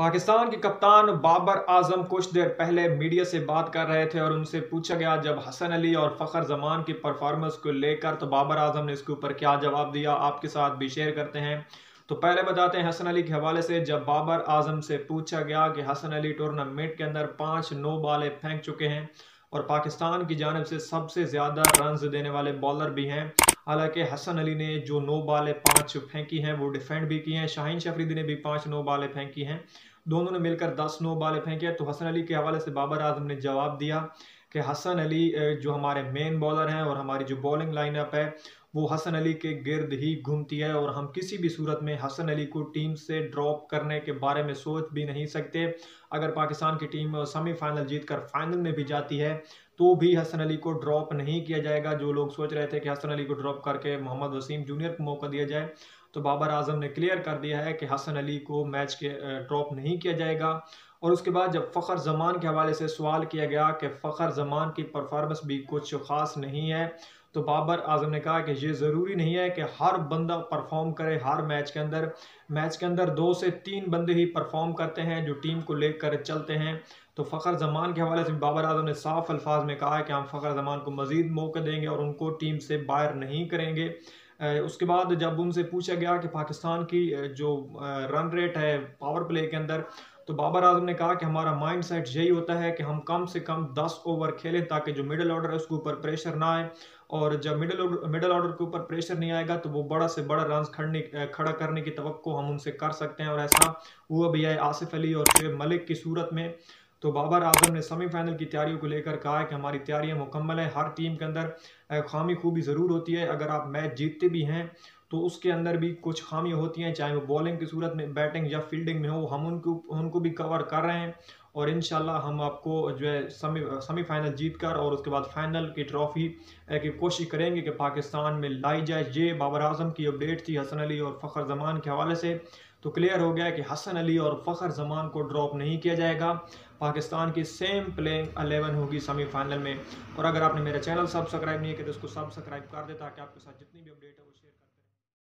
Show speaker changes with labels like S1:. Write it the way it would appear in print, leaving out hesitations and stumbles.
S1: पाकिस्तान के कप्तान बाबर आजम कुछ देर पहले मीडिया से बात कर रहे थे और उनसे पूछा गया जब हसन अली और फखर जमान की परफॉर्मेंस को लेकर, तो बाबर आजम ने इसके ऊपर क्या जवाब दिया आपके साथ भी शेयर करते हैं। तो पहले बताते हैं हसन अली के हवाले से। जब बाबर आजम से पूछा गया कि हसन अली टूर्नामेंट के अंदर 5 नो बॉलें फेंक चुके हैं और पाकिस्तान की जानिब से सबसे ज़्यादा रन्स देने वाले बॉलर भी हैं। हालांकि हसन अली ने जो 9 बॉलें 5 फेंकी हैं वो डिफेंड भी की हैं। शाहीन अफरीदी ने भी 5 नो बॉलें फेंकी हैं। दोनों ने मिलकर 10 नो बॉलें फेंकी हैं। तो हसन अली के हवाले से बाबर आजम ने जवाब दिया कि हसन अली जो हमारे मेन बॉलर हैं और हमारी जो बॉलिंग लाइनअप है वो हसन अली के गिर्द ही घूमती है और हम किसी भी सूरत में हसन अली को टीम से ड्रॉप करने के बारे में सोच भी नहीं सकते। अगर पाकिस्तान की टीम सेमीफाइनल जीतकर फाइनल में भी जाती है तो भी हसन अली को ड्रॉप नहीं किया जाएगा। जो लोग सोच रहे थे कि हसन अली को ड्रॉप करके मोहम्मद वसीम जूनियर को मौका दिया जाए, तो बाबर आजम ने क्लियर कर दिया है कि हसन अली को मैच के ड्रॉप नहीं किया जाएगा। और उसके बाद जब फ़खर ज़मान के हवाले से सवाल किया गया कि फ़खर ज़मान की परफॉर्मेंस भी कुछ ख़ास नहीं है, तो बाबर आजम ने कहा कि ये ज़रूरी नहीं है कि हर बंदा परफॉर्म करे हर मैच के अंदर। मैच के अंदर 2 से 3 बंदे ही परफॉर्म करते हैं जो टीम को लेकर चलते हैं। तो फ़खर ज़मान के हवाले से बाबर आजम ने साफ अल्फाज में कहा है कि हम फ़खर ज़मान को मज़ीद मौके देंगे और उनको टीम से बाहर नहीं करेंगे। उसके बाद जब उनसे पूछा गया कि पाकिस्तान की जो रन रेट है पावर प्ले के अंदर, तो बाबर आजम ने कहा कि हमारा माइंड सेट यही होता है कि हम कम से कम 10 ओवर खेलें ताकि जो मिडिल ऑर्डर है उसके ऊपर प्रेशर ना आए। और जब मिडिल ऑर्डर के ऊपर प्रेशर नहीं आएगा तो वो बड़ा से बड़ा रन खड़ा करने की तवक्को हम उनसे कर सकते हैं और ऐसा हुआ भी है आसिफ अली और शेब मलिक की सूरत में। तो बाबर आजम ने सेमीफाइनल की तैयारियों को लेकर कहा है कि हमारी तैयारियां मुकम्मल हैं। हर टीम के अंदर खामी खूबी ज़रूर होती है। अगर आप मैच जीतते भी हैं तो उसके अंदर भी कुछ खामियां होती हैं, चाहे वो बॉलिंग की सूरत में, बैटिंग या फील्डिंग में हो। हम उनको भी कवर कर रहे हैं और इंशाल्लाह हम आपको जो है सेमीफाइनल जीत कर और उसके बाद फाइनल की ट्रॉफी की कोशिश करेंगे कि पाकिस्तान में लाई जाए। ये बाबर आजम की अपडेट थी हसन अली और फ़खर ज़मान के हवाले से। तो क्लियर हो गया कि हसन अली और फ़खर ज़मान को ड्रॉप नहीं किया जाएगा। पाकिस्तान की सेम प्लेइंग 11 होगी सेमीफाइनल में। और अगर आपने मेरा चैनल सब्सक्राइब नहीं किया तो उसको सब्सक्राइब कर दे ताकि आपके साथ जितनी भी अपडेट है वो शेयर कर